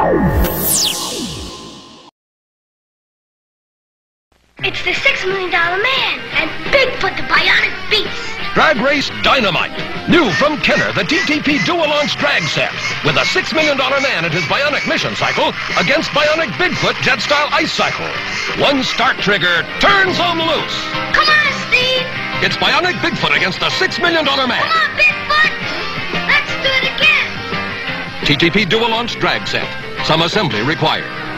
It's the $6 Million Man and Bigfoot the Bionic Beast. Drag Race Dynamite. New from Kenner, the TTP dual-launch drag set. With a $6 Million Man and his Bionic Mission Cycle against Bionic Bigfoot Jet-Style Ice Cycle. One start trigger turns them loose. Come on, Steve. It's Bionic Bigfoot against the $6 Million Man. Come on, Bigfoot. Let's do it again. TTP dual-launch drag set. Some assembly required.